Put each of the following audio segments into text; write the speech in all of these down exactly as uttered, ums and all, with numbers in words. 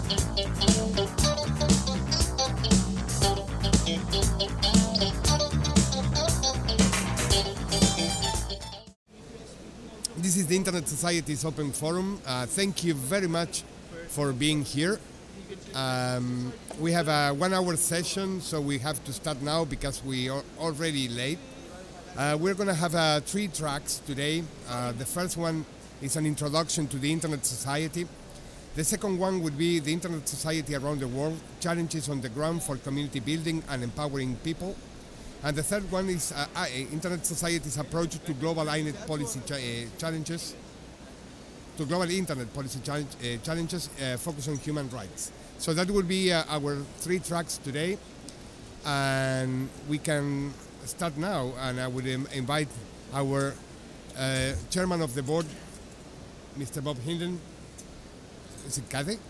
This is the Internet Society's Open Forum. Uh, thank you very much for being here. Um, we have a one-hour session, so we have to start now because we are already late. Uh, we're going to have uh, three tracks today. Uh, the first one is an introduction to the Internet Society. The second one would be the Internet Society around the world, challenges on the ground for community building and empowering people. And the third one is uh, uh, Internet Society's approach to global internet policy cha uh, challenges, to global internet policy challenge, uh, challenges uh, focused on human rights. So that will be uh, our three tracks today, and we can start now. And I would um, invite our uh, chairman of the board, Mister Bob Hinden. Is it Kathy?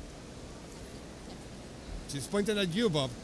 She's pointing at you, Bob.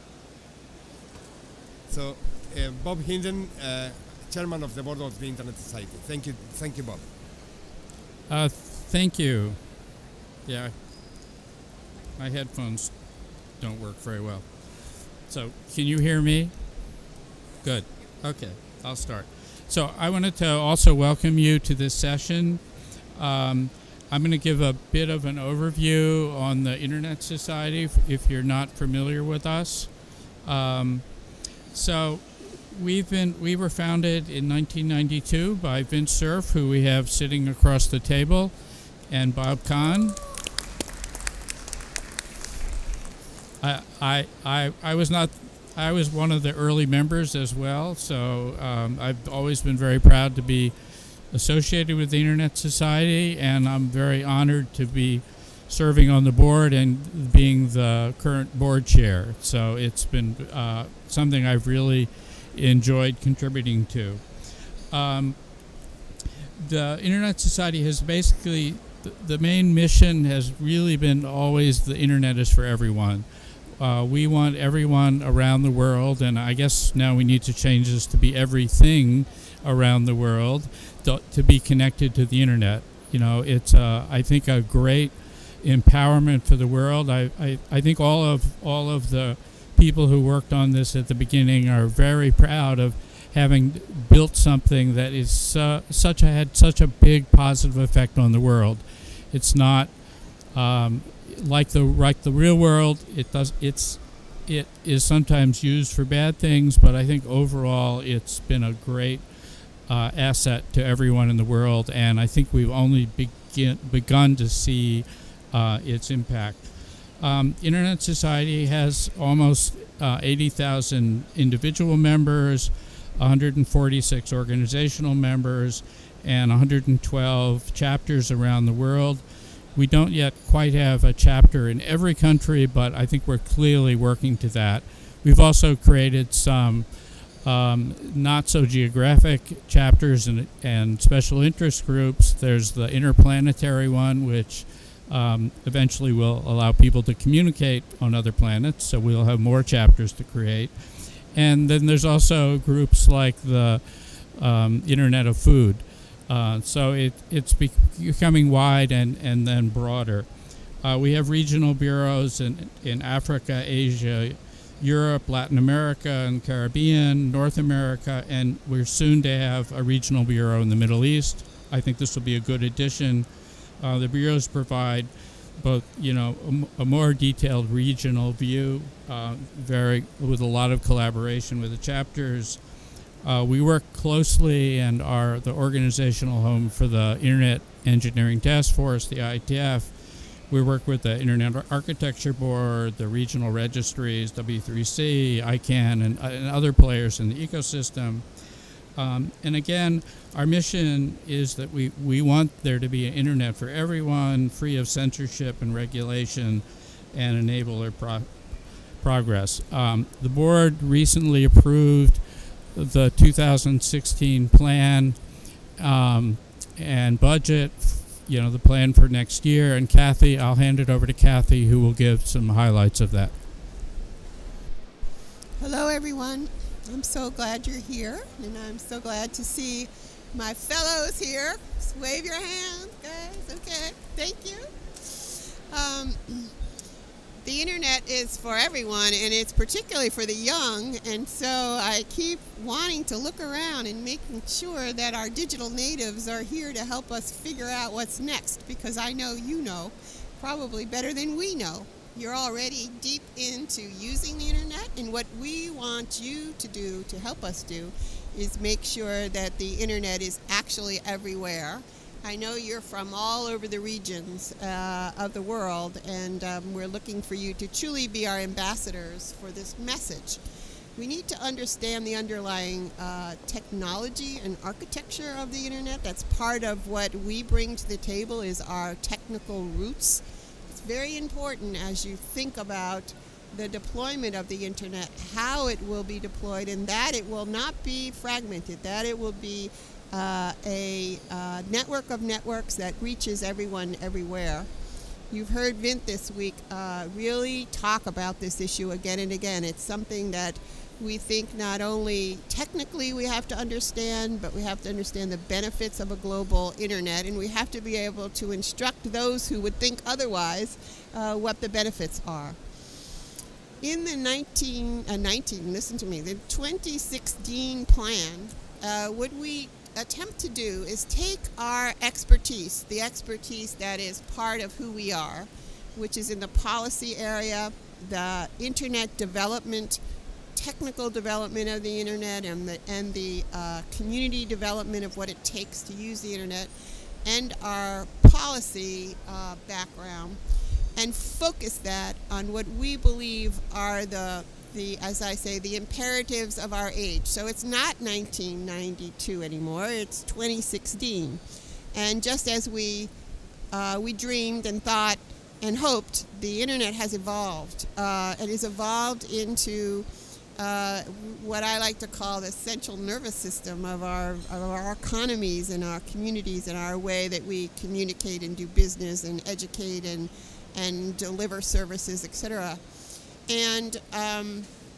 So, uh, Bob Hinden, uh, chairman of the board of the Internet Society. Thank you, thank you, Bob. Uh, thank you. Yeah, my headphones don't work very well. So, can you hear me? Good. Okay, I'll start. So, I wanted to also welcome you to this session. Um, I'm going to give a bit of an overview on the Internet Society if, if you're not familiar with us. Um, So we've been we were founded in nineteen ninety-two by Vince Cerf, who we have sitting across the table, and Bob Kahn. I I I, I was not I was one of the early members as well, so um, I've always been very proud to be associated with the Internet Society, and I'm very honored to be serving on the board and being the current board chair. So it's been uh, something I've really enjoyed contributing to. Um, the Internet Society has basically, the, the main mission has really been always the Internet is for everyone. Uh, we want everyone around the world, and I guess now we need to change this to be everything around the world, to, to be connected to the Internet. You know, it's, uh, I think, a great empowerment for the world. I, I, I think all of all of the people who worked on this at the beginning are very proud of having built something that is uh, such a had such a big positive effect on the world. It's not um, like the like the real world. It does it's it is sometimes used for bad things, but I think overall it's been a great uh, asset to everyone in the world, and I think we've only begin, begun to see Uh, its impact. Um, Internet Society has almost uh, eighty thousand individual members, one hundred forty-six organizational members, and one hundred twelve chapters around the world. We don't yet quite have a chapter in every country, but I think we're clearly working to that. We've also created some um, not so geographic chapters and, and special interest groups. There's the interplanetary one, which Um, eventually will allow people to communicate on other planets, so we'll have more chapters to create. And then there's also groups like the um, Internet of Food. Uh, so it, it's becoming wide and, and then broader. Uh, we have regional bureaus in, in Africa, Asia, Europe, Latin America, and Caribbean, North America, and we're soon to have a regional bureau in the Middle East. I think this will be a good addition. Uh, the bureaus provide both, you know, a, a more detailed regional view, uh, very with a lot of collaboration with the chapters. Uh, we work closely and are the organizational home for the Internet Engineering Task Force, the I T F. We work with the Internet Architecture Board, the regional registries, W three C, I CANN, and, uh, and other players in the ecosystem. Um, and again, our mission is that we, we want there to be an internet for everyone, free of censorship and regulation, and enable their pro progress. Um, the board recently approved the two thousand sixteen plan um, and budget, you know, the plan for next year. And Kathy, I'll hand it over to Kathy, who will give some highlights of that. Hello, everyone. I'm so glad you're here, and I'm so glad to see my fellows here. Just wave your hands, guys. Okay, thank you. Um, internet is for everyone, and it's particularly for the young, and so I keep wanting to look around and making sure that our digital natives are here to help us figure out what's next, because I know you know probably better than we know. You're already deep into using the internet, and what we want you to do to help us do is make sure that the internet is actually everywhere. I know you're from all over the regions uh, of the world, and um, we're looking for you to truly be our ambassadors for this message. We need to understand the underlying uh, technology and architecture of the internet. That's part of what we bring to the table, is our technical roots. It's very important as you think about the deployment of the internet, how it will be deployed, and that it will not be fragmented, that it will be Uh, a uh, network of networks that reaches everyone everywhere. You've heard Vint this week uh, really talk about this issue again and again. It's something that we think not only technically we have to understand, but we have to understand the benefits of a global internet, and we have to be able to instruct those who would think otherwise uh, what the benefits are. In the nineteen, uh, nineteen, listen to me, the twenty sixteen plan, uh, what we attempt to do is take our expertise, the expertise that is part of who we are, which is in the policy area, the internet development, technical development of the internet, and the, and the uh, community development of what it takes to use the internet, and our policy uh, background, and focus that on what we believe are the The, as I say, the imperatives of our age. So it's not nineteen ninety-two anymore, it's twenty sixteen. And just as we, uh, we dreamed and thought and hoped, the internet has evolved. Uh, it has evolved into uh, what I like to call the central nervous system of our, of our economies and our communities and our way that we communicate and do business and educate and, and deliver services, et cetera. And um,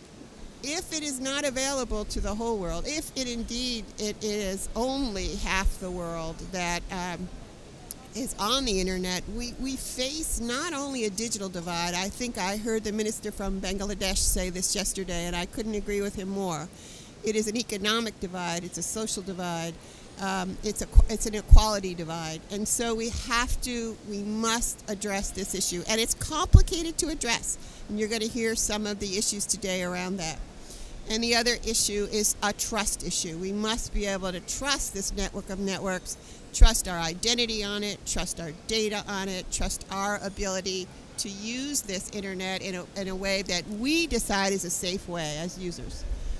if it is not available to the whole world, if it indeed it is only half the world that um, is on the internet, we, we face not only a digital divide. I think I heard the minister from Bangladesh say this yesterday, and I couldn't agree with him more. It is an economic divide, it's a social divide, um, it's, a, it's an equality divide. And so we have to, we must address this issue. And it's complicated to address. And you're going to hear some of the issues today around that. And the other issue is a trust issue. We must be able to trust this network of networks, trust our identity on it, trust our data on it, trust our ability to use this internet in a, in a way that we decide is a safe way as users.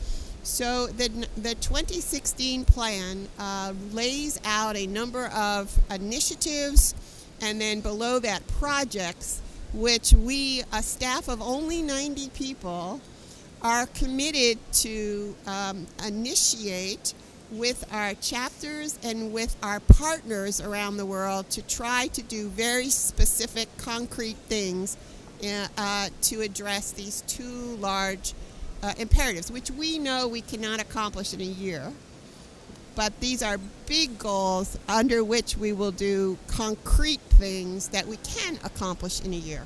So the, the twenty sixteen plan uh, lays out a number of initiatives, and then below that projects, which we, a staff of only ninety people, are committed to um, initiate with our chapters and with our partners around the world to try to do very specific, concrete things uh, uh, to address these two large uh, imperatives, which we know we cannot accomplish in a year. But these are big goals under which we will do concrete things that we can accomplish in a year.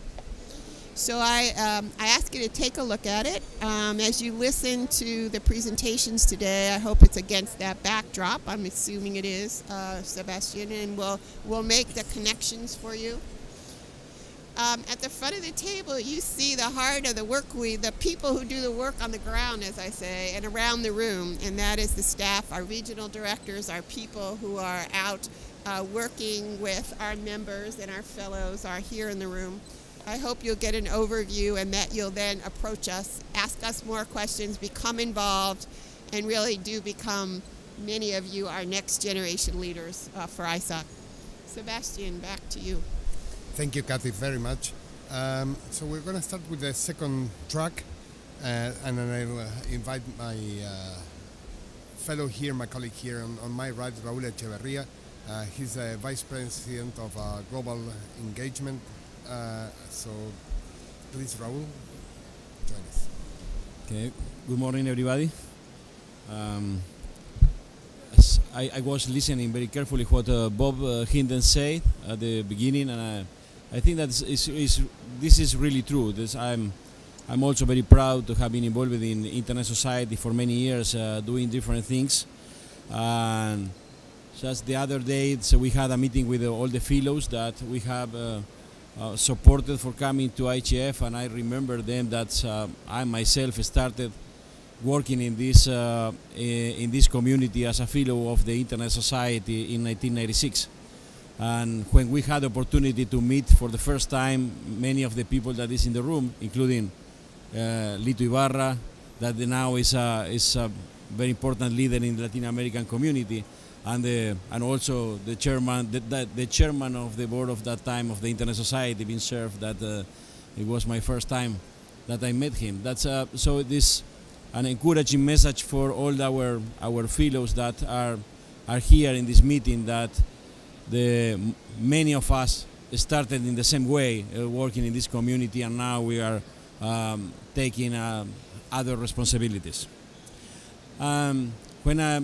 So I, um, I ask you to take a look at it. Um, as you listen to the presentations today, I hope it's against that backdrop. I'm assuming it is, uh, Sebastian, and we'll, we'll make the connections for you. Um, at the front of the table, you see the heart of the work we, the people who do the work on the ground, as I say, and around the room, and that is the staff, our regional directors, our people who are out uh, working with our members and our fellows are here in the room. I hope you'll get an overview and that you'll then approach us, ask us more questions, become involved, and really do become, many of you, our next generation leaders uh, for I S A C. Sebastian, back to you. Thank you, Kathy, very much. Um, so we're going to start with the second track, uh, and then I'll uh, invite my uh, fellow here, my colleague here on, on my right, Raúl Echeverría. Uh, he's the Vice President of uh, Global Engagement. Uh, so please, Raúl, join us. Okay, good morning, everybody. Um, as I, I was listening very carefully what uh, Bob uh, Hinden said at the beginning, and I, I think that is, is, is, this is really true. This, I'm, I'm also very proud to have been involved in Internet Society for many years, uh, doing different things. And just the other day, so we had a meeting with uh, all the fellows that we have uh, uh, supported for coming to I H F, and I remember them that uh, I myself started working in this uh, in this community as a fellow of the Internet Society in nineteen ninety-six. And when we had the opportunity to meet for the first time many of the people that is in the room, including uh, Lito Ibarra, that now is a, is a very important leader in the Latin American community, and the, and also the chairman, the, the, the chairman of the board of that time of the Internet Society, being served. That uh, it was my first time that I met him. That's uh, so this an encouraging message for all our our fellows that are are here in this meeting, that the many of us started in the same way, uh, working in this community, and now we are um, taking uh, other responsibilities. Um, when I,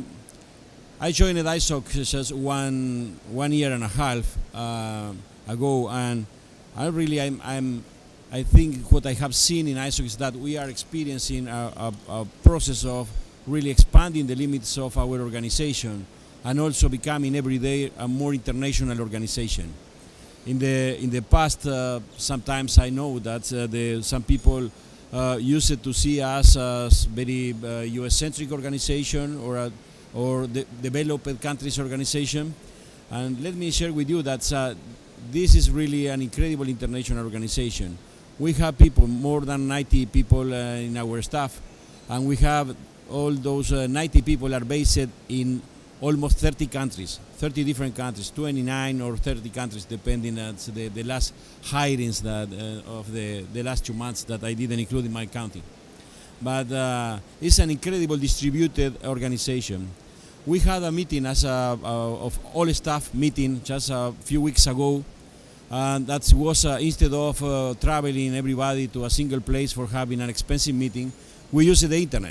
I joined I S O C just one one year and a half uh, ago, and I really I'm, I'm I think what I have seen in I S O C is that we are experiencing a, a, a process of really expanding the limits of our organization, and also becoming every day a more international organization. In the in the past, uh, sometimes I know that uh, the, some people uh, used to see us as very uh, U S-centric organization, or a, or the developed countries organization. And let me share with you that uh, this is really an incredible international organization. We have people, more than ninety people uh, in our staff, and we have all those uh, ninety people are based in almost thirty countries, thirty different countries, twenty-nine or thirty countries, depending on the, the last hirings that, uh, of the, the last two months that I didn't include in my counting. But uh, it's an incredible distributed organization. We had a meeting as a, a of all staff meeting just a few weeks ago, and that was uh, instead of uh, traveling everybody to a single place for having an expensive meeting, we used the internet.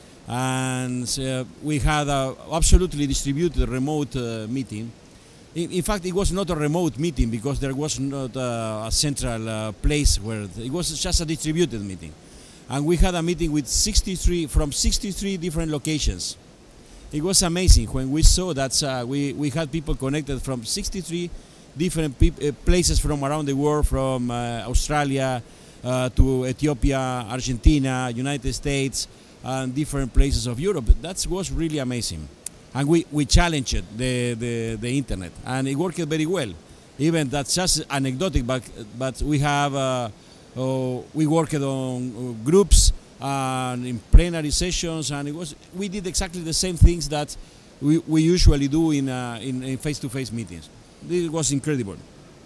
And uh, we had a absolutely distributed remote uh, meeting. In, in fact, it was not a remote meeting because there was not uh, a central uh, place where it was just a distributed meeting. And we had a meeting with sixty-three from sixty-three different locations. It was amazing when we saw that uh, we, we had people connected from sixty-three different pe uh, places from around the world, from uh, Australia uh, to Ethiopia, Argentina, United States, and different places of Europe. That was really amazing. And we, we challenged the, the, the internet, and it worked very well. Even that's just anecdotic, but, but we have, uh, oh, we worked on groups and in plenary sessions, and it was, we did exactly the same things that we, we usually do in, uh, in, in face-to-face meetings. This was incredible.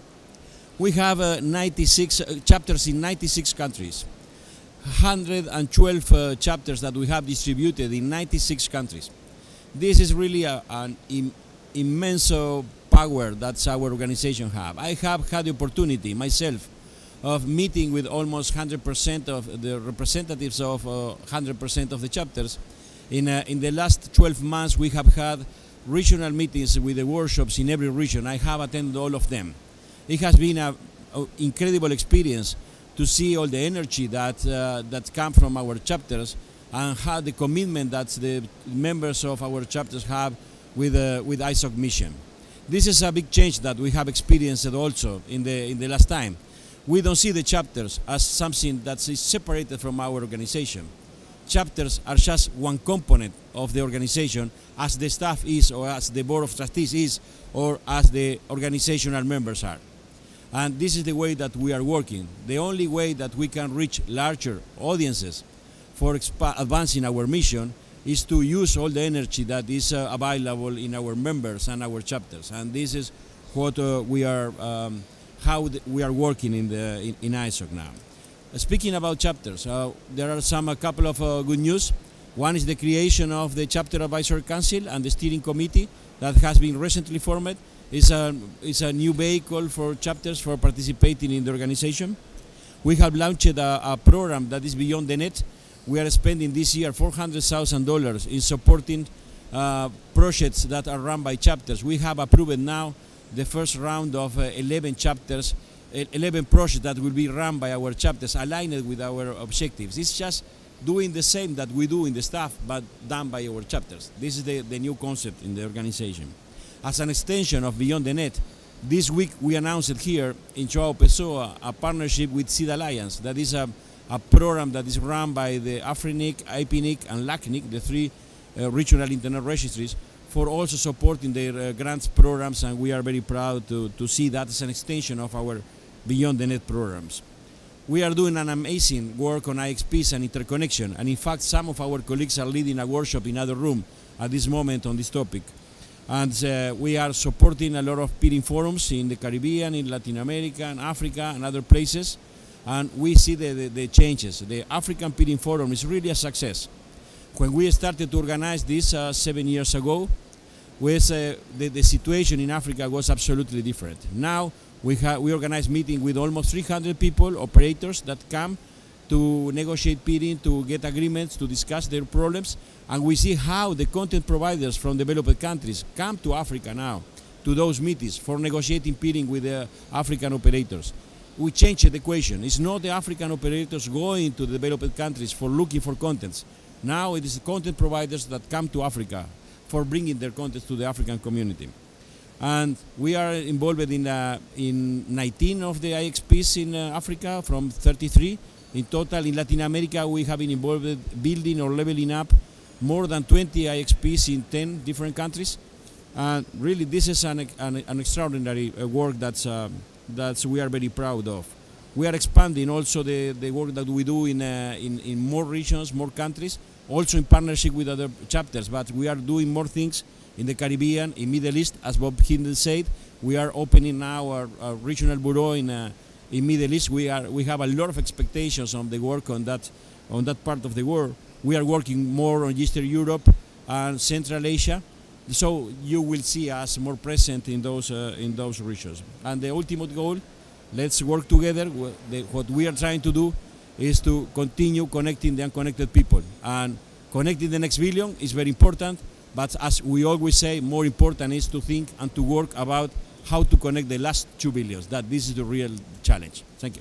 We have uh, ninety-six uh, chapters in ninety-six countries. one hundred twelve uh, chapters that we have distributed in ninety-six countries. This is really a, an im immense power that our organization have. I have had the opportunity myself of meeting with almost one hundred percent of the representatives of uh, one hundred percent of the chapters. In, uh, in the last twelve months, we have had regional meetings with the workshops in every region. I have attended all of them. It has been an incredible experience to see all the energy that uh, that come from our chapters, and how the commitment that the members of our chapters have with uh, with I S O C mission. This is a big change that we have experienced also in the in the last time. We don't see the chapters as something that is separated from our organization. Chapters are just one component of the organization, as the staff is, or as the board of trustees is, or as the organizational members are. And this is the way that we are working. The only way that we can reach larger audiences for advancing our mission is to use all the energy that is uh, available in our members and our chapters. And this is what uh, we are, um, how we are working in, the, in, in I S O C now. Uh, speaking about chapters, uh, there are some a couple of uh, good news. One is the creation of the Chapter Advisory Council and the Steering Committee that has been recently formed. It's a, it's a new vehicle for chapters for participating in the organization. We have launched a, a program that is Beyond the Net. We are spending this year four hundred thousand dollars in supporting uh, projects that are run by chapters. We have approved now the first round of uh, eleven chapters eleven projects that will be run by our chapters aligned with our objectives. It's just doing the same that we do in the staff, but done by our chapters. This is the, the new concept in the organization. As an extension of Beyond the Net, this week we announced here in João Pessoa a partnership with Seed Alliance. That is a, a program that is run by the AFRINIC, I P N I C, and LACNIC, the three uh, regional internet registries, for also supporting their uh, grants programs, and we are very proud to, to see that as an extension of our Beyond the Net programs. We are doing an amazing work on I X Ps and interconnection, and in fact some of our colleagues are leading a workshop in another room at this moment on this topic. And uh, we are supporting a lot of peering forums in the Caribbean, in Latin America, and Africa, and other places. And we see the, the, the changes. The African Peering Forum is really a success. When we started to organize this uh, seven years ago, with, uh, the, the situation in Africa was absolutely different. Now we, ha we organize meetings with almost three hundred people, operators that come to negotiate peering, to get agreements, to discuss their problems, and we see how the content providers from developed countries come to Africa now, to those meetings for negotiating peering with the African operators. We changed the equation. It's not the African operators going to the developed countries for looking for contents. Now it is the content providers that come to Africa for bringing their contents to the African community. And we are involved in, uh, in nineteen of the I X Ps in uh, Africa from thirty-three. In total, in Latin America, we have been involved in building or leveling up more than twenty I X Ps in ten different countries. And really, this is an, an, an extraordinary work that's, uh, that's we are very proud of. We are expanding also the, the work that we do in, uh, in, in more regions, more countries, also in partnership with other chapters, but we are doing more things in the Caribbean, in Middle East, as Bob Hindle said. We are opening now our, our regional bureau in uh, in Middle East. We are we have a lot of expectations on the work on that on that part of the world. We are working more on Eastern Europe and Central Asia, so you will see us more present in those uh, in those regions. And the ultimate goal, let's work together. What we are trying to do is to continue connecting the unconnected people, and connecting the next billion is very important. But as we always say, more important is to think and to work about how to connect the last two billions. That this is the real challenge. Thank you.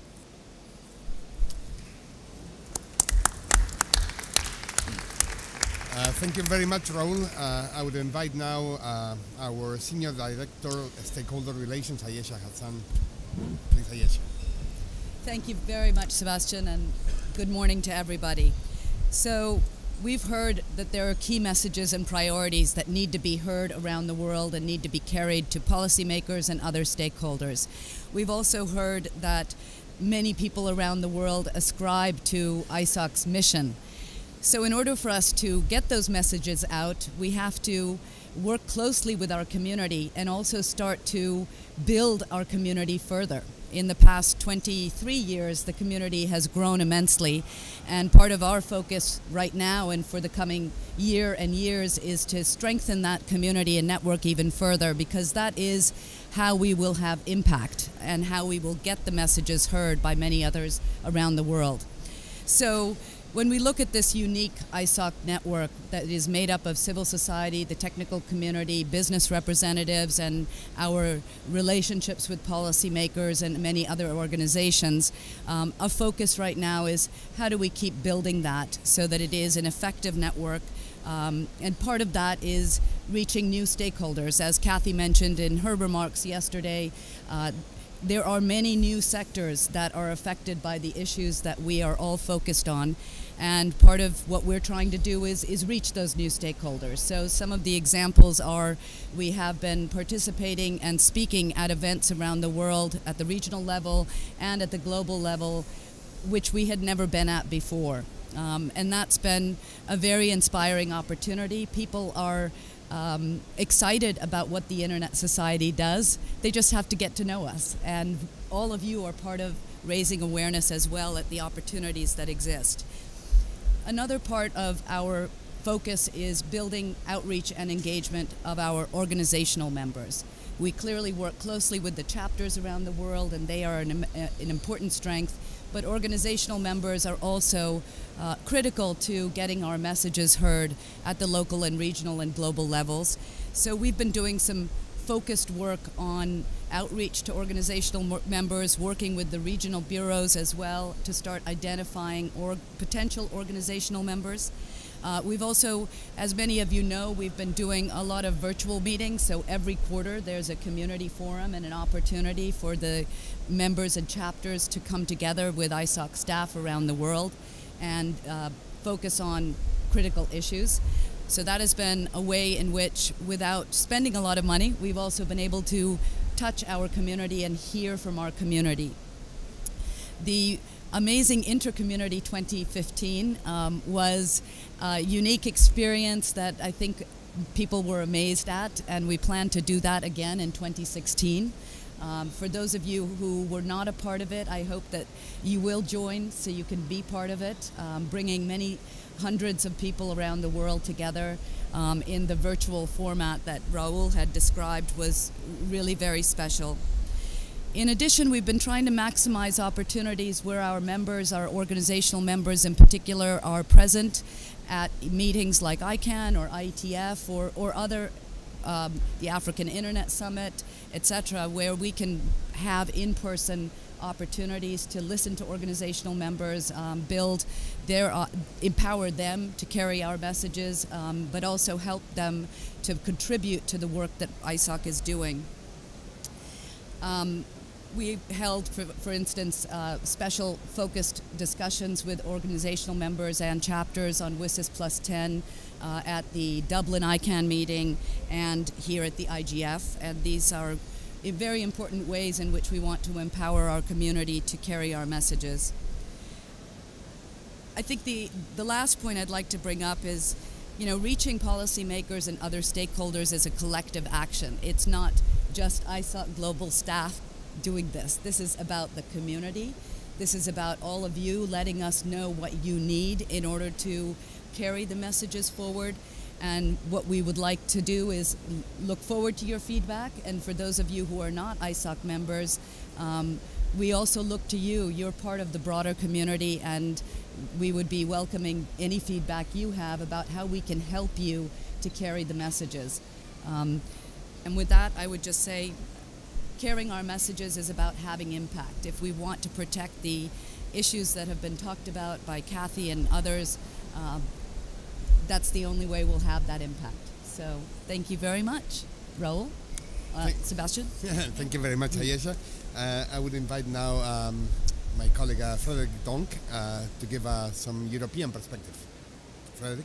Uh, thank you very much, Raul. Uh, I would invite now uh, our Senior Director of Stakeholder Relations, Ayesha Hassan. Please, Ayesha. Thank you very much, Sebastian, and good morning to everybody. So, we've heard that there are key messages and priorities that need to be heard around the world and need to be carried to policymakers and other stakeholders. We've also heard that many people around the world ascribe to I S O C's mission. So in order for us to get those messages out, we have to work closely with our community and also start to build our community further. In the past twenty-three years, the community has grown immensely, and part of our focus right now and for the coming year and years is to strengthen that community and network even further, because that is how we will have impact and how we will get the messages heard by many others around the world. So when we look at this unique I S O C network that is made up of civil society, the technical community, business representatives, and our relationships with policymakers and many other organizations, um, our focus right now is how do we keep building that so that it is an effective network. Um, and part of that is reaching new stakeholders. As Kathy mentioned in her remarks yesterday, uh, there are many new sectors that are affected by the issues that we are all focused on. And part of what we're trying to do is, is reach those new stakeholders. So some of the examples are we have been participating and speaking at events around the world at the regional level and at the global level, which we had never been at before. Um, and that's been a very inspiring opportunity. People are um, excited about what the Internet Society does. They just have to get to know us. And all of you are part of raising awareness as well at the opportunities that exist. Another part of our focus is building outreach and engagement of our organizational members. We clearly work closely with the chapters around the world, and they are an, an important strength, but organizational members are also uh, critical to getting our messages heard at the local and regional and global levels. So we've been doing some focused work on outreach to organizational members, working with the regional bureaus as well to start identifying or potential organizational members. Uh, we've also, as many of you know, we've been doing a lot of virtual meetings, so every quarter there's a community forum and an opportunity for the members and chapters to come together with I S O C staff around the world and uh, focus on critical issues. So that has been a way in which, without spending a lot of money, we've also been able to touch our community and hear from our community. The Amazing Intercommunity twenty fifteen um, was a unique experience that I think people were amazed at, and we plan to do that again in twenty sixteen. Um, for those of you who were not a part of it, I hope that you will join so you can be part of it, um, bringing many hundreds of people around the world together um, in the virtual format that Raul had described was really very special. In addition, we've been trying to maximize opportunities where our members, our organizational members in particular, are present at meetings like I CANN or I E T F or, or other, um, the African Internet Summit, et cetera, where we can have in-person opportunities to listen to organizational members, um, build their, uh, empower them to carry our messages, um, but also help them to contribute to the work that I S O C is doing. Um, we held, for, for instance, uh, special focused discussions with organizational members and chapters on WSIS Plus ten uh, at the Dublin I CANN meeting and here at the I G F, and these are very important ways in which we want to empower our community to carry our messages. I think the, the last point I'd like to bring up is, you know, reaching policymakers and other stakeholders is a collective action. It's not just I S O C global staff doing this. This is about the community. This is about all of you letting us know what you need in order to carry the messages forward. And what we would like to do is look forward to your feedback. And for those of you who are not I S O C members, um, we also look to you. You're part of the broader community, and we would be welcoming any feedback you have about how we can help you to carry the messages. Um, and with that, I would just say, carrying our messages is about having impact. If we want to protect the issues that have been talked about by Kathy and others, uh, that's the only way we'll have that impact. So thank you very much. Raul? Uh, Sebastian? Thank you very much, Ayesha. Uh, I would invite now um, my colleague uh, Frederick Donk uh, to give uh, some European perspective. Frederick?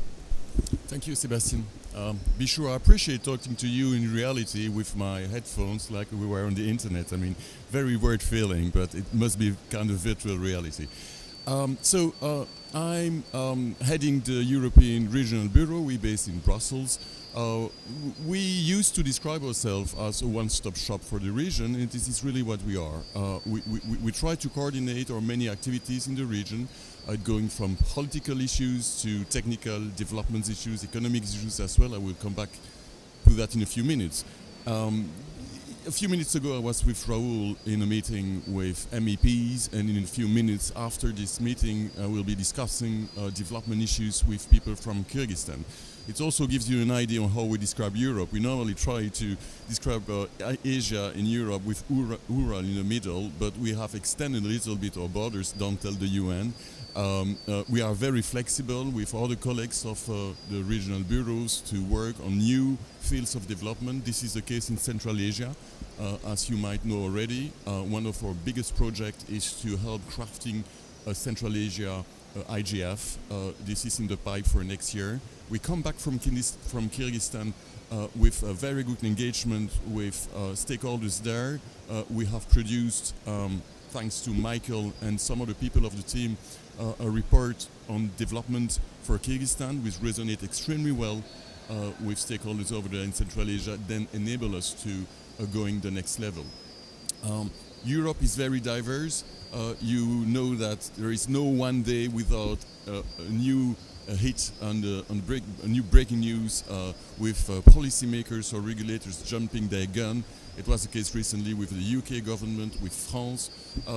Thank you, Sebastian. Um, be sure I appreciate talking to you in reality with my headphones like we were on the internet. I mean, very weird feeling, but it must be kind of virtual reality. Um, so uh, I'm um, heading the European Regional Bureau. We're based in Brussels. Uh, we used to describe ourselves as a one-stop shop for the region, and this is really what we are. Uh, we, we, we try to coordinate our many activities in the region, uh, going from political issues to technical development issues, economic issues as well. I will come back to that in a few minutes. Um, A few minutes ago I was with Raul in a meeting with M E Ps, and in a few minutes after this meeting I will be discussing uh, development issues with people from Kyrgyzstan. It also gives you an idea on how we describe Europe. We normally try to describe uh, Asia in Europe with Ura Ural in the middle, but we have extended a little bit our borders, don't tell the U N. Um, uh, we are very flexible with other colleagues of uh, the regional bureaus to work on new fields of development. This is the case in Central Asia. Uh, as you might know already, uh, one of our biggest projects is to help crafting a Central Asia uh, I G F. Uh, this is in the pipe for next year. We come back from, from Kyrgyzstan uh, with a very good engagement with uh, stakeholders there. Uh, we have produced, um, thanks to Michael and some other people of the team, uh, a report on development for Kyrgyzstan, which resonates extremely well uh, with stakeholders over there in Central Asia, then enable us to uh, going the next level. Um, Europe is very diverse. Uh, you know that there is no one day without uh, a new a hit on the on break, a new breaking news uh, with uh, policymakers or regulators jumping their gun. It was the case recently with the U K government, with France. Uh,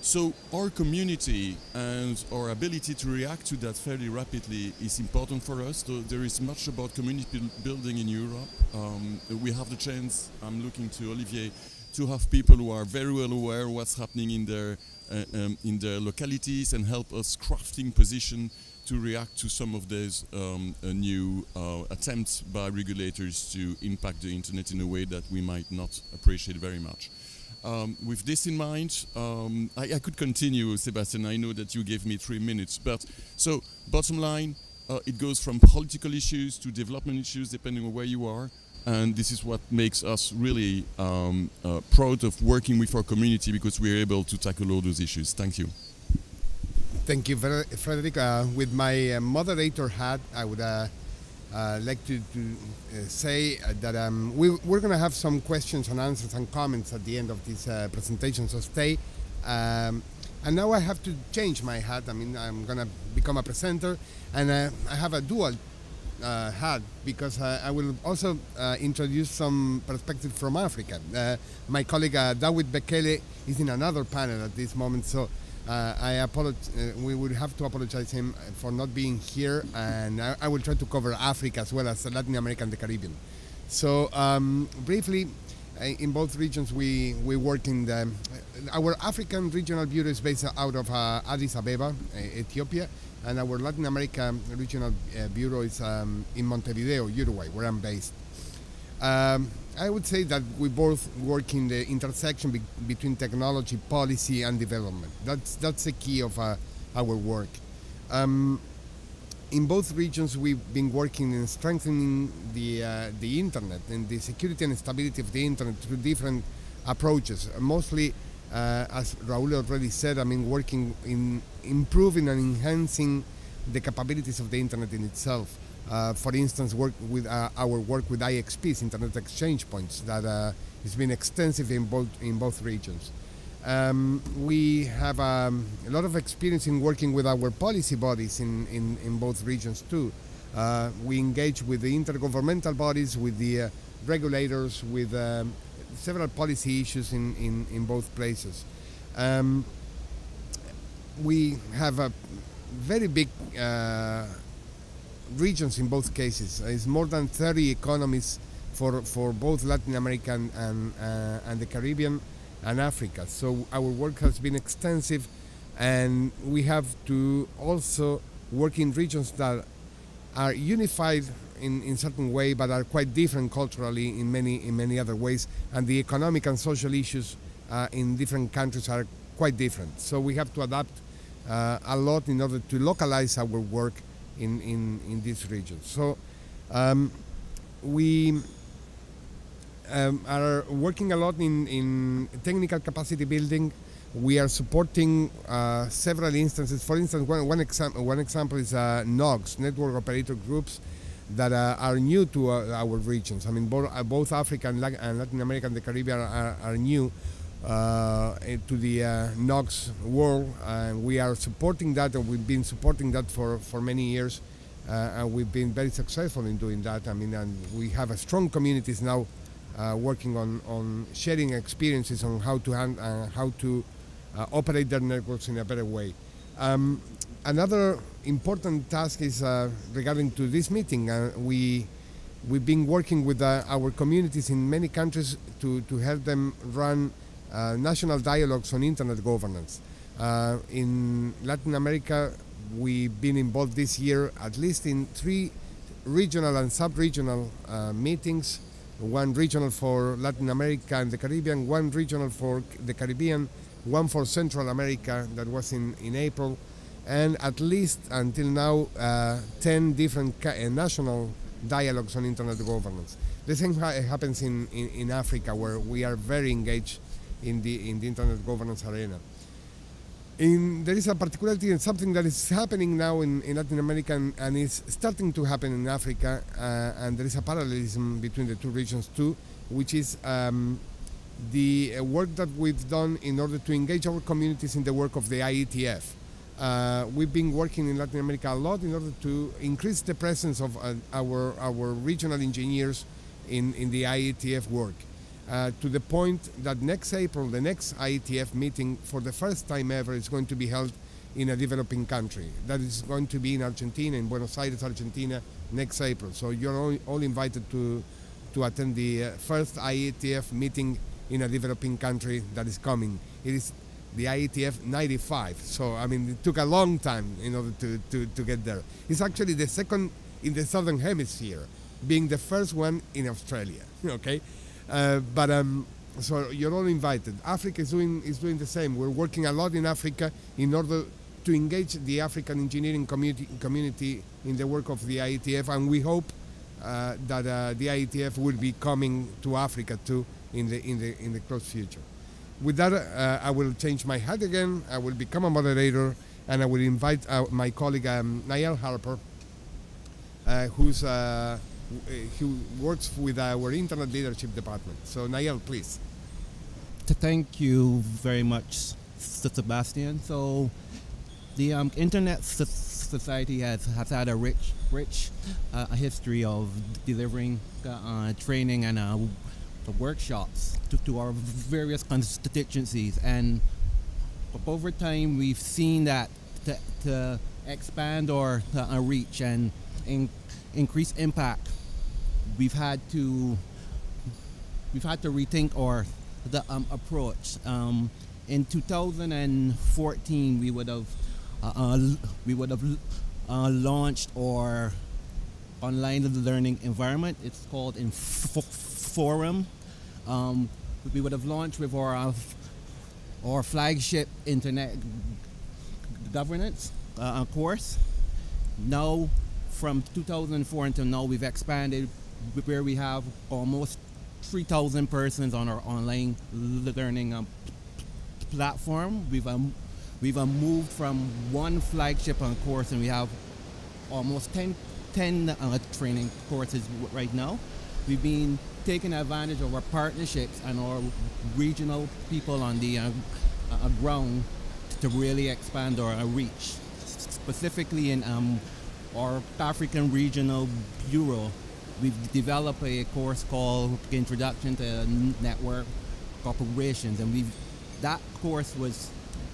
So our community and our ability to react to that fairly rapidly is important for us. So there is much about community building in Europe. Um, we have the chance, I'm looking to Olivier, to have people who are very well aware of what's happening in their, uh, um, in their localities and help us crafting position to react to some of those um, uh, new uh, attempts by regulators to impact the internet in a way that we might not appreciate very much. Um, with this in mind, um, I, I could continue, Sebastian. I know that you gave me three minutes, but so bottom line, uh, it goes from political issues to development issues, depending on where you are, and this is what makes us really um, uh, proud of working with our community, because we're able to tackle all those issues. Thank you. Thank you, Frederick. Uh, with my uh, moderator hat, I would uh, uh, like to, to uh, say that um, we, we're going to have some questions and answers and comments at the end of this uh, presentation, so stay. Um, and now I have to change my hat. I mean, I'm going to become a presenter, and uh, I have a dual uh, hat, because uh, I will also uh, introduce some perspective from Africa. Uh, my colleague uh, David Bekele is in another panel at this moment, so Uh, I apologize. Uh, we would have to apologize him for not being here, and I, I will try to cover Africa as well as Latin America and the Caribbean. So um, briefly, uh, in both regions we we work in the, uh, our African regional bureau is based out of uh, Addis Ababa, uh, Ethiopia, and our Latin America regional uh, bureau is um, in Montevideo, Uruguay, where I'm based. Um, I would say that we both work in the intersection be between technology, policy, and development. That's that's the key of uh, our work. Um, in both regions, we've been working in strengthening the uh, the internet and the security and stability of the internet through different approaches. Mostly, uh, as Raul already said, I mean, working in improving and enhancing the capabilities of the internet in itself. Uh, for instance, work with uh, our work with I X Ps, Internet Exchange Points, that uh, has been extensive in both in both regions. Um, we have um, a lot of experience in working with our policy bodies in, in, in both regions too. Uh, we engage with the intergovernmental bodies, with the uh, regulators, with um, several policy issues in, in, in both places. Um, we have a very big uh, regions in both cases. It's more than thirty economies for for both Latin America and and, uh, and the Caribbean and Africa. So our work has been extensive, and we have to also work in regions that are unified in in certain way, but are quite different culturally in many in many other ways, and the economic and social issues uh, in different countries are quite different. So we have to adapt uh, a lot in order to localize our work in, in, in these regions. So um, we um, are working a lot in, in technical capacity building. We are supporting uh, several instances. For instance, one, one, exam one example is uh, N O Gs, Network Operator Groups, that uh, are new to uh, our regions. I mean, both, uh, both Africa and, La and Latin America and the Caribbean are, are new uh, to the uh, N O Gs world, and we are supporting that, and we've been supporting that for, for many years, uh, and we've been very successful in doing that. I mean, and we have a strong communities now uh, working on, on sharing experiences on how to, hand, uh, how to uh, operate their networks in a better way. Um, another important task is uh, regarding to this meeting. Uh, we, we've been working with uh, our communities in many countries to, to help them run Uh, national dialogues on internet governance. Uh, in Latin America, we've been involved this year at least in three regional and sub-regional uh, meetings, one regional for Latin America and the Caribbean, one regional for the Caribbean, one for Central America that was in, in April, and at least until now uh, ten different ca uh, national dialogues on internet governance. The same ha happens in, in, in Africa, where we are very engaged in the in the internet governance arena. In, there is a particularity in something that is happening now in, in Latin America and, and is starting to happen in Africa, uh, and there is a parallelism between the two regions too, which is um, the uh, work that we've done in order to engage our communities in the work of the I E T F. Uh, we've been working in Latin America a lot in order to increase the presence of uh, our, our regional engineers in, in the I E T F work. uh, to the point that next April, the next I E T F meeting, for the first time ever, is going to be held in a developing country. That is going to be in Argentina, in Buenos Aires, Argentina, next April. So you're all, all invited to, to attend the uh, first I E T F meeting in a developing country that is coming. It is the I E T F ninety-five. So, I mean, it took a long time in order to, to, to get there. It's actually the second in the Southern Hemisphere, being the first one in Australia, okay? Uh, but, um, so you're all invited. Africa is doing, is doing the same. We're working a lot in Africa in order to engage the African engineering community, community in the work of the I E T F, and we hope uh, that uh, the I E T F will be coming to Africa too in the, in the, in the close future. With that, uh, I will change my hat again, I will become a moderator, and I will invite uh, my colleague um, Niall Harper, uh, who's, uh, who works with our Internet Leadership Department. So Niall, please. Thank you very much, Sebastian. So the um, Internet so Society has, has had a rich, rich uh, history of delivering uh, training and uh, workshops to, to our various constituencies, and over time we've seen that to, to expand our uh, reach and in, increase impact, we've had to we've had to rethink our the um, approach. Um, in two thousand fourteen, we would have uh, uh, we would have uh, launched our online learning environment. It's called Forum. Um, we would have launched with our uh, our flagship internet governance uh, course. Now, from two thousand four until now, we've expanded where we have almost three thousand persons on our online learning um, platform. We've um, we've um, moved from one flagship on course, and we have almost ten, ten uh, training courses right now. We've been taking advantage of our partnerships and our regional people on the uh, uh, ground to really expand our uh, reach. Specifically in um, our African Regional Bureau, we've developed a course called Introduction to Network Corporations, and we've that course was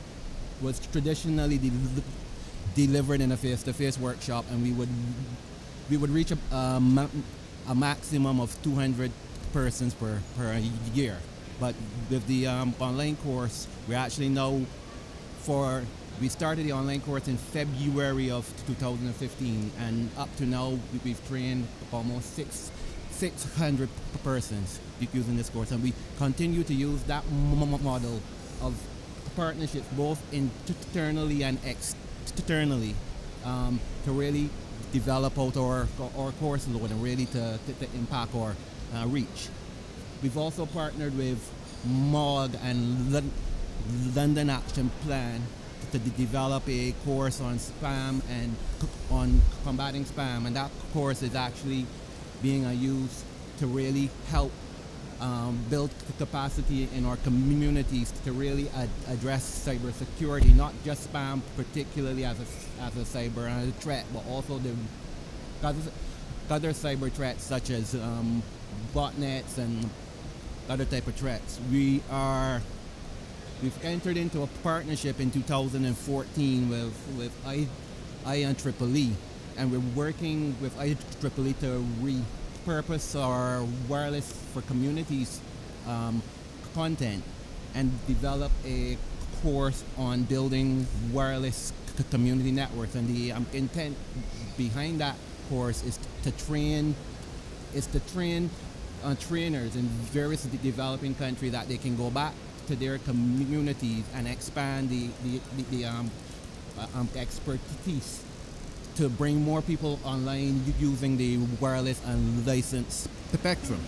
was traditionally de delivered in a face-to-face workshop, and we would we would reach a, a, ma a maximum of two hundred persons per per year. But with the um, online course, we actually know for we started the online course in February of two thousand fifteen, and up to now we've trained almost six six hundred persons using this course, and we continue to use that model of partnerships both internally and externally um, to really develop out our our course load and really to, to, to impact our uh, reach. We've also partnered with M O G and L London Action Plan to de develop a course on spam and on combating spam, and that course is actually being uh, used to really help um, build capacity in our communities to really ad address cybersecurity, not just spam particularly as a, as a cyber uh, threat, but also the other, other cyber threats such as um, botnets and other type of threats. We are We've entered into a partnership in two thousand fourteen with, with I E E E, and we're working with I E E E to repurpose our wireless for communities um, content and develop a course on building wireless community networks. And the um, intent behind that course is to train, is to train uh, trainers in various developing countries that they can go back to their communities and expand the, the, the, the um, uh, um, expertise to bring more people online using the wireless and licensed spectrum.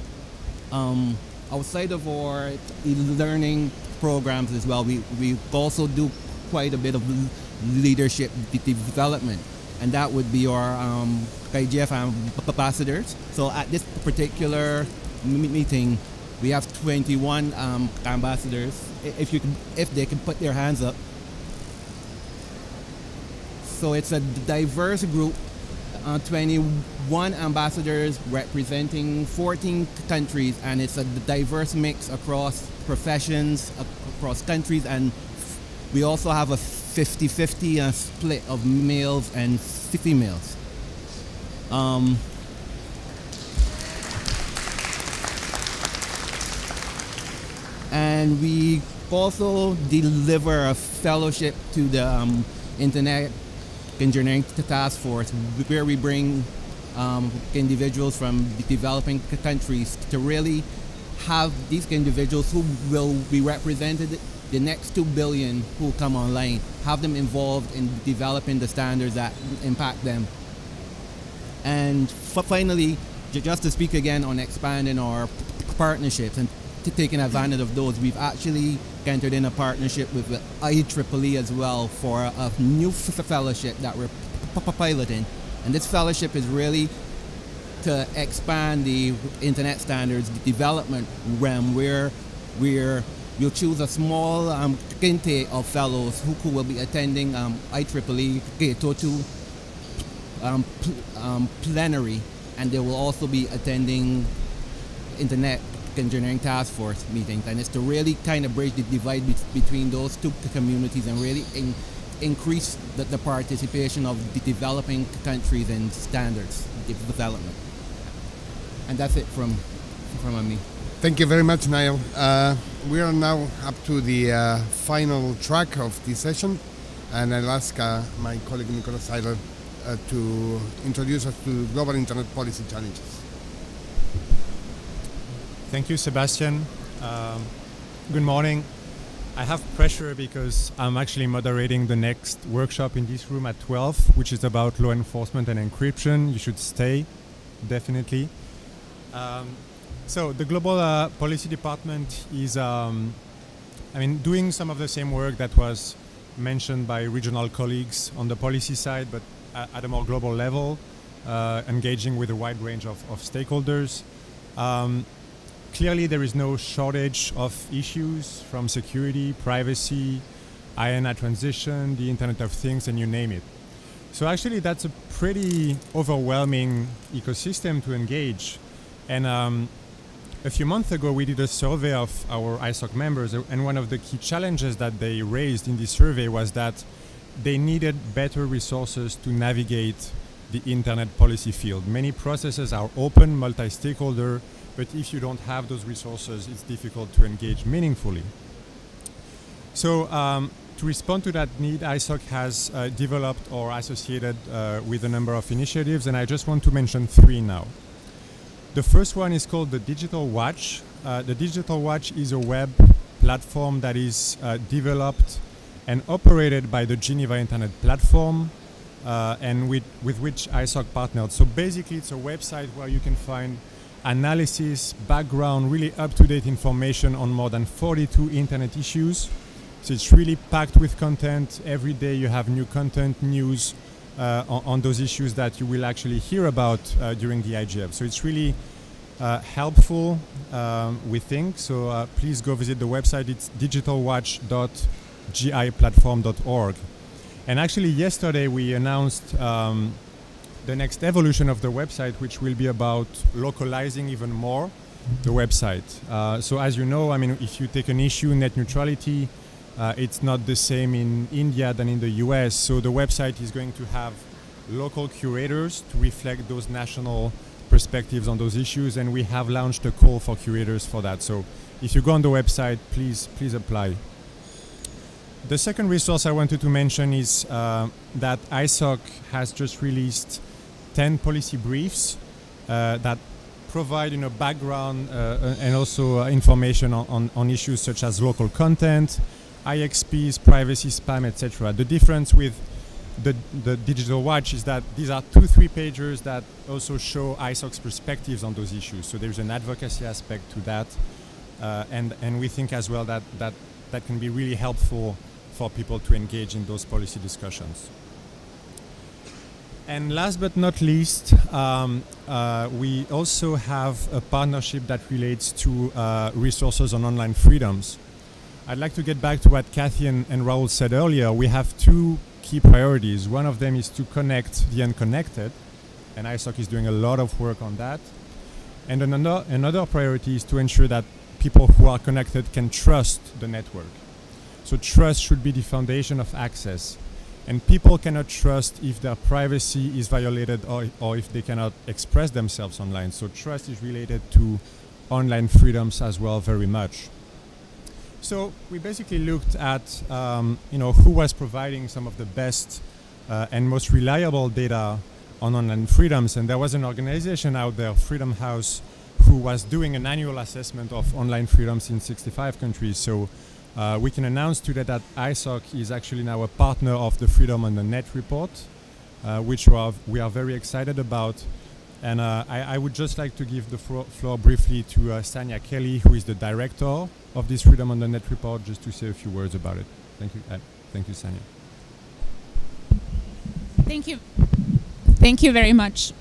Um, outside of our e-learning programs as well, we, we also do quite a bit of leadership development, and that would be our um, I G F ambassadors. So at this particular meeting, we have twenty-one um, ambassadors. If you can, if they can put their hands up. So it's a diverse group uh, twenty-one ambassadors representing fourteen countries, and it's a diverse mix across professions, across countries, and we also have a fifty fifty uh, split of males and females. Um, and we also deliver a fellowship to the um, Internet Engineering Task Force, where we bring um, individuals from developing countries to really have these individuals who will be represented, the next two billion who come online, have them involved in developing the standards that impact them. And finally, just to speak again on expanding our partnerships and taking advantage of those, we've actually entered in a partnership with the I triple E as well for a new fellowship that we're piloting. And this fellowship is really to expand the internet standards development realm, where we're we'll choose a small um, intake of fellows who, who will be attending um, I triple E K two um, pl um, plenary, and they will also be attending Internet Engineering Task Force meetings. And it's to really kind of bridge the divide be between those two communities and really in increase the, the participation of the developing countries in standards development. And that's it from, from me. Thank you very much, Niall. Uh, we are now up to the uh, final track of this session, and I'll ask uh, my colleague Nicholas Seiler uh, to introduce us to global internet policy challenges. Thank you, Sebastian. Um, good morning. I have pressure because I'm actually moderating the next workshop in this room at twelve, which is about law enforcement and encryption. You should stay, definitely. Um, so the Global uh, Policy Department is, um, I mean, doing some of the same work that was mentioned by regional colleagues on the policy side, but at, at a more global level, uh, engaging with a wide range of, of stakeholders. Um, Clearly, there is no shortage of issues, from security, privacy, I N A transition, the Internet of Things, and you name it. So actually, that's a pretty overwhelming ecosystem to engage. And um, a few months ago, we did a survey of our I SOC members, and one of the key challenges that they raised in this survey was that they needed better resources to navigate the internet policy field. Many processes are open, multi-stakeholder, but if you don't have those resources, it's difficult to engage meaningfully. So um, to respond to that need, I SOC has uh, developed or associated uh, with a number of initiatives, and I just want to mention three now. The first one is called the Digital Watch. Uh, the Digital Watch is a web platform that is uh, developed and operated by the Geneva Internet Platform, uh, and with, with which I SOC partnered. So basically, it's a website where you can find analysis, background, really up-to-date information on more than forty-two internet issues. So it's really packed with content. Every day you have new content, news uh, on, on those issues that you will actually hear about uh, during the I G F. So it's really uh, helpful, um, we think. So uh, please go visit the website. It's digital watch dot G I platform dot org. And actually yesterday we announced um, the next evolution of the website, which will be about localizing even more the website. Uh, so as you know, I mean, if you take an issue, net neutrality, uh, it's not the same in India than in the U S. So the website is going to have local curators to reflect those national perspectives on those issues, and we have launched a call for curators for that. So if you go on the website, please, please apply. The second resource I wanted to mention is uh, that I SOC has just released ten policy briefs uh, that provide, you know, background uh, and also uh, information on, on, on issues such as local content, I X Ps, privacy, spam, et cetera. The difference with the, the Digital Watch is that these are two three-pagers that also show I SOC's perspectives on those issues. So there's an advocacy aspect to that, uh, and, and we think as well that, that that can be really helpful for people to engage in those policy discussions. And last but not least, um, uh, we also have a partnership that relates to uh, resources on online freedoms. I'd like to get back to what Kathy and, and Raul said earlier. We have two key priorities. One of them is to connect the unconnected, and I S O C is doing a lot of work on that. And another, another priority is to ensure that people who are connected can trust the network. So trust should be the foundation of access. And people cannot trust if their privacy is violated or, or if they cannot express themselves online. So trust is related to online freedoms as well very much. So we basically looked at um, you know, who was providing some of the best uh, and most reliable data on online freedoms. And there was an organization out there, Freedom House, who was doing an annual assessment of online freedoms in sixty-five countries. So Uh, we can announce today that I S O C is actually now a partner of the Freedom on the Net report, uh, which we are, we are very excited about. And uh, I, I would just like to give the flo floor briefly to uh, Sanya Kelly, who is the director of this Freedom on the Net report, just to say a few words about it. Thank you, uh, thank you, Sanya. Thank you. Thank you very much.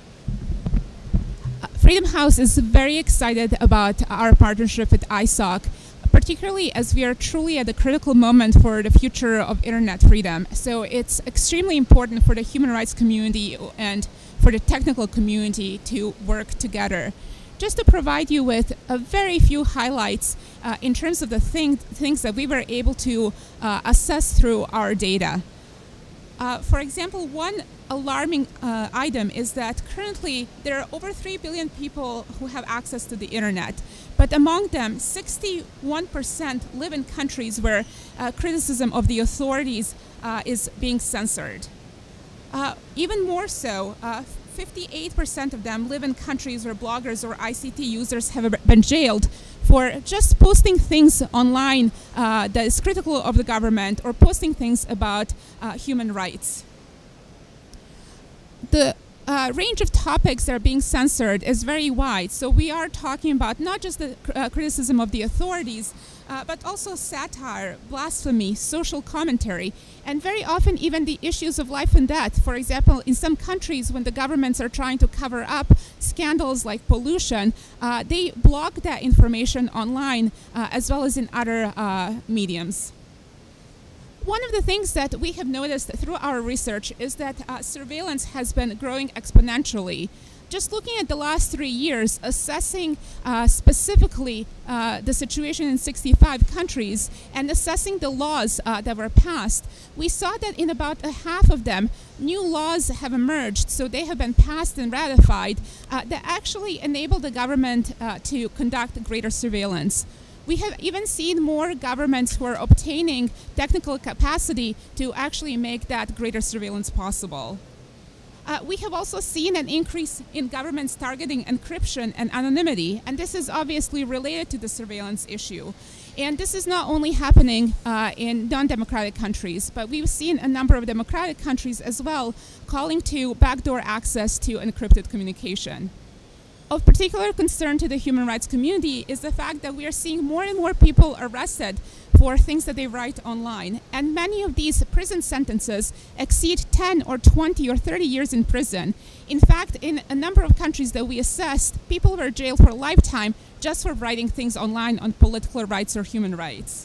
Uh, Freedom House is very excited about our partnership with I S O C, particularly as we are truly at a critical moment for the future of internet freedom. So it's extremely important for the human rights community and for the technical community to work together. Just to provide you with a very few highlights uh, in terms of the thing, things that we were able to uh, assess through our data. Uh, for example, one alarming uh, item is that currently there are over three billion people who have access to the internet, but among them, sixty-one percent live in countries where uh, criticism of the authorities uh, is being censored. Uh, even more so, fifty-eight percent uh, of them live in countries where bloggers or I C T users have been jailed for just posting things online uh, that is critical of the government or posting things about uh, human rights. The uh, range of topics that are being censored is very wide. So we are talking about not just the uh, criticism of the authorities, uh, but also satire, blasphemy, social commentary, and very often even the issues of life and death. For example, in some countries, when the governments are trying to cover up scandals like pollution, uh, they block that information online uh, as well as in other uh, mediums. One of the things that we have noticed through our research is that uh, surveillance has been growing exponentially. Just looking at the last three years, assessing uh, specifically uh, the situation in sixty-five countries and assessing the laws uh, that were passed, we saw that in about a half of them, new laws have emerged, so they have been passed and ratified, uh, that actually enable the government uh, to conduct greater surveillance. We have even seen more governments who are obtaining technical capacity to actually make that greater surveillance possible. Uh, we have also seen an increase in governments targeting encryption and anonymity, and this is obviously related to the surveillance issue. And this is not only happening uh, in non-democratic countries, but we've seen a number of democratic countries as well calling to backdoor access to encrypted communication. Of particular concern to the human rights community is the fact that we are seeing more and more people arrested for things that they write online. And many of these prison sentences exceed ten or twenty or thirty years in prison. In fact, in a number of countries that we assessed, people were jailed for a lifetime just for writing things online on political rights or human rights.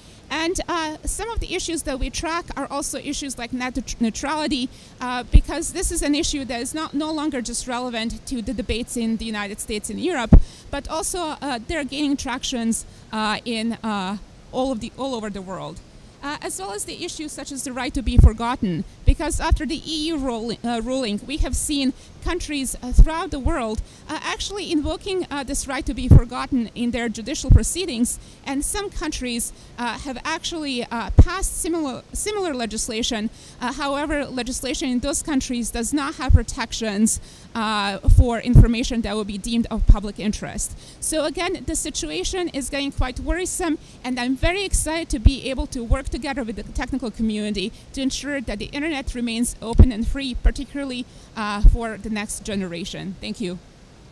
And uh, some of the issues that we track are also issues like net neutrality, uh, because this is an issue that is not no longer just relevant to the debates in the United States and Europe, but also uh, they're gaining tractions uh, in uh, all of the all over the world. Uh, as well as the issues such as the right to be forgotten, because after the E U rule, uh, ruling, we have seen countries uh, throughout the world uh, actually invoking uh, this right to be forgotten in their judicial proceedings, and some countries uh, have actually uh, passed similar, similar legislation. Uh, however, legislation in those countries does not have protections uh, for information that will be deemed of public interest. So again, the situation is getting quite worrisome, and I'm very excited to be able to work together with the technical community to ensure that the internet remains open and free, particularly uh, for the next generation. Thank you.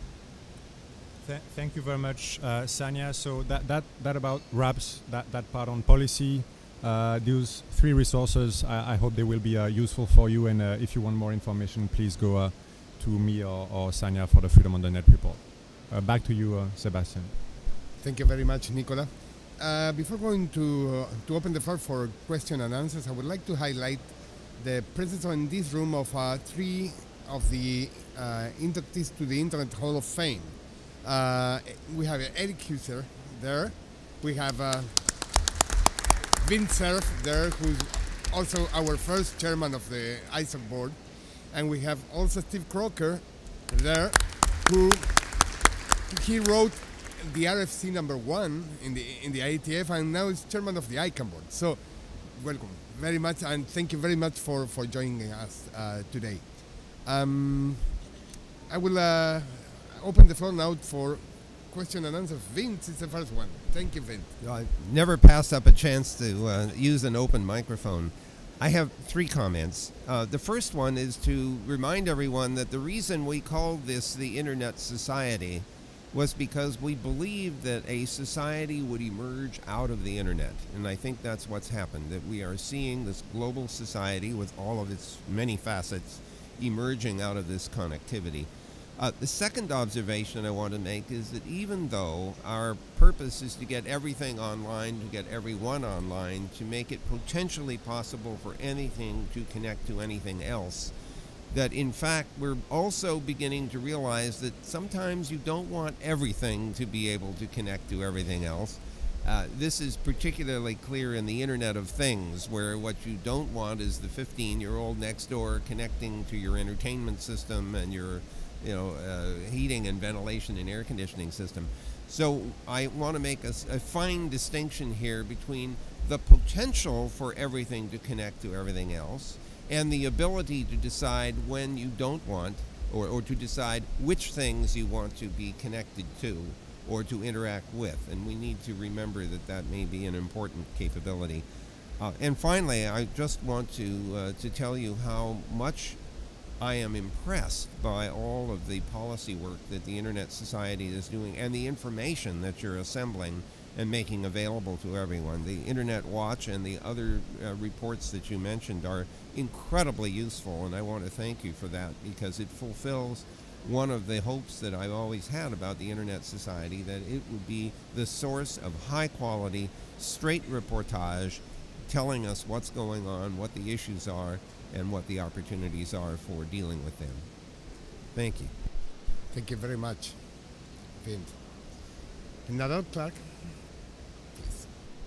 Th thank you very much, uh, Sanya. So that, that, that about wraps that, that part on policy. Uh, those three resources, I, I hope they will be uh, useful for you, and uh, if you want more information, please go uh, to me or, or Sanya for the Freedom on the Net report. Uh, back to you, uh, Sebastian. Thank you very much, Nicola. Uh, before going to, uh, to open the floor for question and answers, I would like to highlight the presence in this room of uh, three of the uh, inductees to the Internet Hall of Fame. Uh, we have Eric Husser there. We have uh, Vint Cerf there, who's also our first chairman of the I S O C board. And we have also Steve Crocker there, who he wrote the R F C number one in the in the I E T F, and now is chairman of the I CANN board. So, welcome very much, and thank you very much for, for joining us uh, today. Um, I will uh, open the floor now for question and answer. Vint is the first one. Thank you, Vint. I never pass up a chance to uh, use an open microphone. I have three comments. Uh, the first one is to remind everyone that the reason we called this the Internet Society was because we believed that a society would emerge out of the Internet. And I think that's what's happened, that we are seeing this global society with all of its many facets emerging out of this connectivity. Uh, the second observation I want to make is that even though our purpose is to get everything online, to get everyone online, to make it potentially possible for anything to connect to anything else, that in fact we're also beginning to realize that sometimes you don't want everything to be able to connect to everything else. Uh, this is particularly clear in the Internet of Things, where what you don't want is the fifteen-year-old next door connecting to your entertainment system and your you know, uh, heating and ventilation and air conditioning system. So I want to make a, a fine distinction here between the potential for everything to connect to everything else and the ability to decide when you don't want, or, or to decide which things you want to be connected to or to interact with. And we need to remember that that may be an important capability. Uh, and finally, I just want to, uh, to tell you how much I am impressed by all of the policy work that the Internet Society is doing and the information that you're assembling and making available to everyone. The Internet Watch and the other uh, reports that you mentioned are incredibly useful, and I want to thank you for that, because it fulfills one of the hopes that I've always had about the Internet Society, that it would be the source of high quality, straight reportage, telling us what's going on, what the issues are, and what the opportunities are for dealing with them. Thank you. Thank you very much, Vint. Nadal Clark. Please.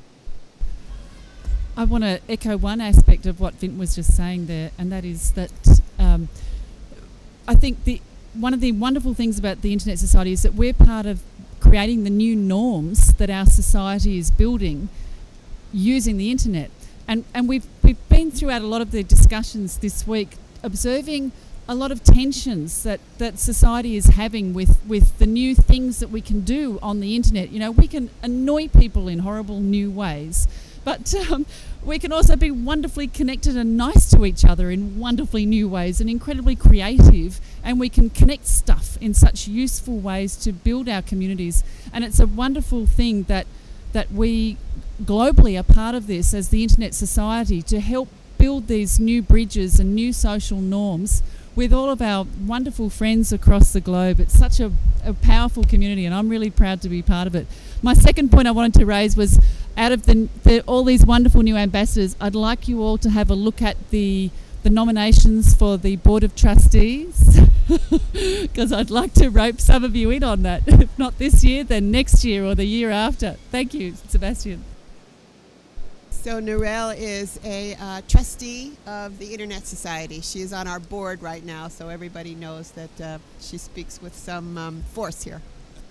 I want to echo one aspect of what Vint was just saying there, and that is that um, I think the one of the wonderful things about the Internet Society is that we're part of creating the new norms that our society is building using the Internet. And, and we've, we've been throughout a lot of the discussions this week observing a lot of tensions that, that society is having with, with the new things that we can do on the Internet. You know, we can annoy people in horrible new ways, but um, we can also be wonderfully connected and nice to each other in wonderfully new ways and incredibly creative, and we can connect stuff in such useful ways to build our communities. And it's a wonderful thing that that we globally are part of this as the Internet Society to help build these new bridges and new social norms with all of our wonderful friends across the globe. It's such a, a powerful community, and I'm really proud to be part of it. My second point I wanted to raise was, out of the, the all these wonderful new ambassadors, I'd like you all to have a look at the the nominations for the Board of Trustees, because I'd like to rope some of you in on that. If not this year, then next year or the year after. Thank you, Sebastian. So Narelle is a uh, trustee of the Internet Society. She is on our board right now, so everybody knows that uh, she speaks with some um, force here.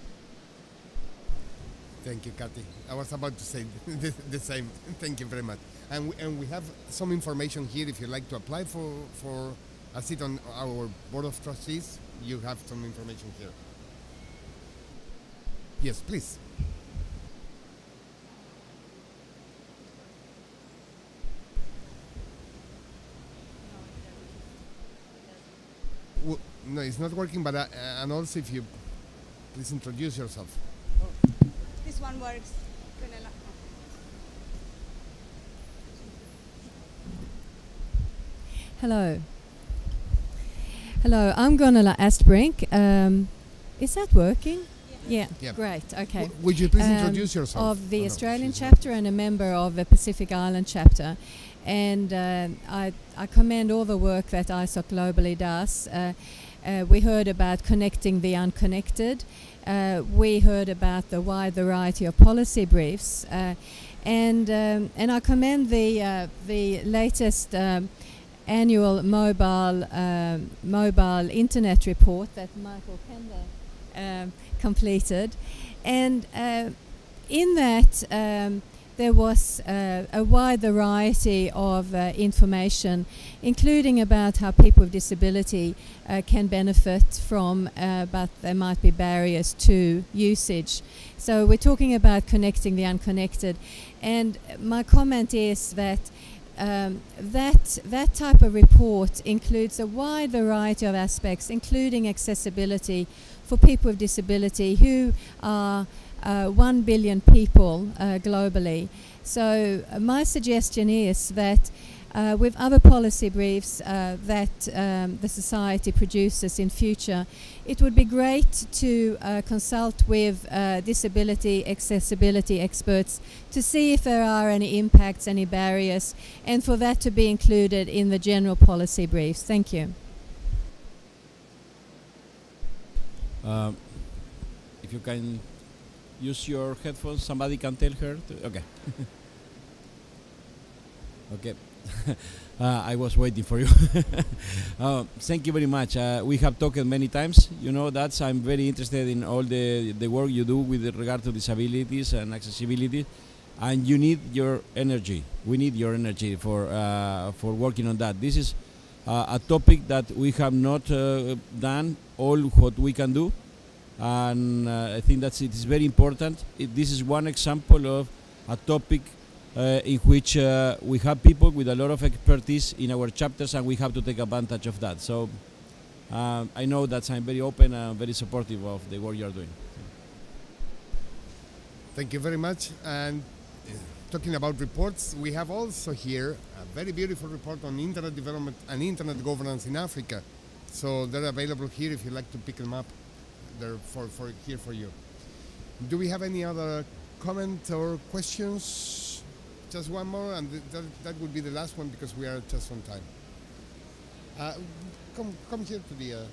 Thank you, Kathy. I was about to say the, the same. Thank you very much. And we, and we have some information here. If you'd like to apply for, for a seat on our Board of Trustees, you have some information here. Yes, please. Well, no, it's not working, but uh, and also if you please introduce yourself. This one works. Hello. Hello, I'm Gunilla Estbrink. Um, is that working? Yeah, Yeah. great. Okay. W- would you please Um, introduce yourself? Of the Oh, no, Australian she's not. chapter and a member of the Pacific Island chapter. And uh, I, I commend all the work that I S O C globally does. Uh, uh, we heard about connecting the unconnected. Uh, we heard about the wide variety of policy briefs. Uh, and um, and I commend the, uh, the latest um, annual mobile, um, mobile internet report that Michael Pender um, completed. And uh, in that, um, there was uh, a wide variety of uh, information, including about how people with disability uh, can benefit from, uh, but there might be barriers to usage. So we're talking about connecting the unconnected. And my comment is that um, that, that type of report includes a wide variety of aspects, including accessibility for people with disability who are Uh, one billion people uh, globally. So uh, my suggestion is that uh, with other policy briefs uh, that um, the Society produces in future, it would be great to uh, consult with uh, disability accessibility experts to see if there are any impacts, any barriers, and for that to be included in the general policy briefs. Thank you. Um, if you can use your headphones, somebody can tell her to, okay. Okay. uh, I was waiting for you. uh, thank you very much. Uh, we have talked many times. You know that I'm very interested in all the, the work you do with regard to disabilities and accessibility, and you need your energy. We need your energy for uh, for working on that. This is uh, a topic that we have not uh, done all what we can do. And uh, I think that it is very important. It, this is one example of a topic uh, in which uh, we have people with a lot of expertise in our chapters, and we have to take advantage of that. So um, I know that I'm very open and very supportive of the work you are doing. Thank you very much. And uh, talking about reports, we have also here a very beautiful report on internet development and internet governance in Africa. So they're available here if you'd like to pick them up. They're for, for here for you. Do we have any other comment or questions? Just one more, and th that, that would be the last one because we are just on time. Uh, come, come here to the. Uh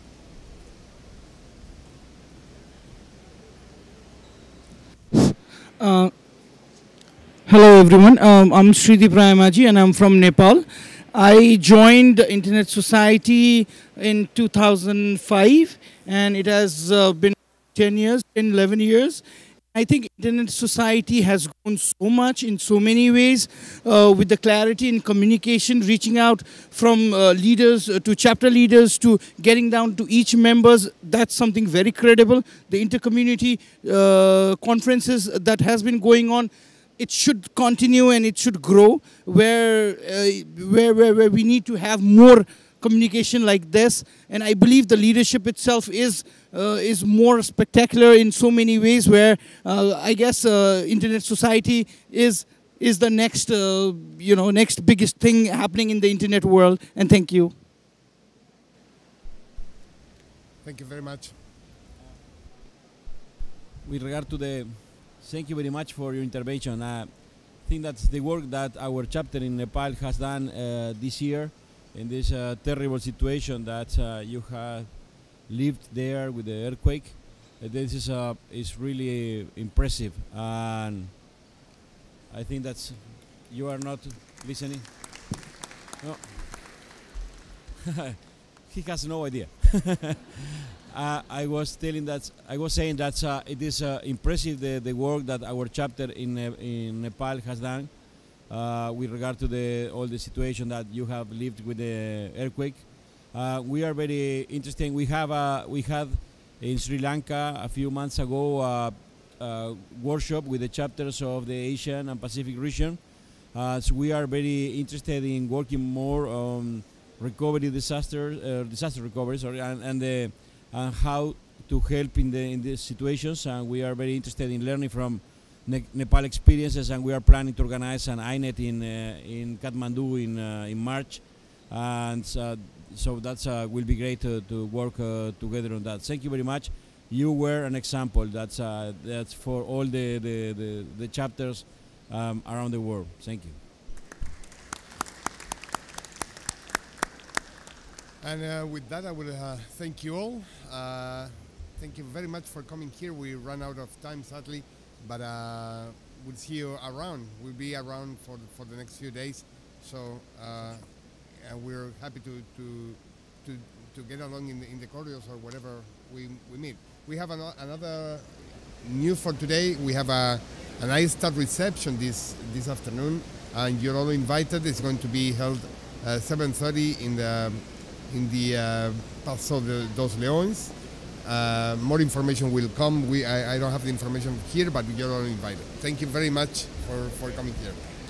Uh, hello everyone, um, I'm Sridip Rayamaji and I'm from Nepal. I joined the Internet Society in two thousand five and it has uh, been ten years, ten, eleven years. I think Internet Society has grown so much in so many ways uh, with the clarity in communication, reaching out from uh, leaders uh, to chapter leaders to getting down to each members. That's something very credible. The inter-community uh, conferences that has been going on, it should continue and it should grow where, uh, where, where, where we need to have more communication like this. And I believe the leadership itself is uh, is more spectacular in so many ways where uh, I guess uh, Internet Society is is the next uh, you know next biggest thing happening in the internet world. And thank you. Thank you very much. With regard to the, thank you very much for your intervention. Uh, I think that's the work that our chapter in Nepal has done uh, this year in this uh, terrible situation that uh, you have lived there with the earthquake. Uh, this is uh, is really impressive, and I think that's you are not listening. No, he has no idea. uh, I was telling that I was saying that uh, it is uh, impressive the the work that our chapter in uh, in Nepal has done. Uh, with regard to the all the situation that you have lived with the earthquake, uh, we are very interested. We have a, we had in Sri Lanka a few months ago a, a workshop with the chapters of the Asian and Pacific region. Uh, so we are very interested in working more on recovery disaster uh, disaster recovery, sorry, and, and the and how to help in the in these situations. And we are very interested in learning from Ne Nepal experiences, and we are planning to organize an I NET in uh, in Kathmandu in uh, in March, and uh, so that's uh, will be great to, to work uh, together on that. Thank you very much. you were an example. That's uh, that's for all the the, the, the chapters um, around the world. Thank you. And uh, with that, I will uh, thank you all. Uh, thank you very much for coming here. We ran out of time, sadly, but uh, we'll see you around. We'll be around for the, for the next few days. So uh, and we're happy to to to, to get along in the, in the corridors or whatever we, we meet. We have an, another news for today. We have a an iStat reception this this afternoon, and you're all invited. It's going to be held uh, seven thirty in the in the uh, Paso de dos Leones. Uh, more information will come. We I, I don't have the information here, but you're all invited. Thank you very much for, for coming here.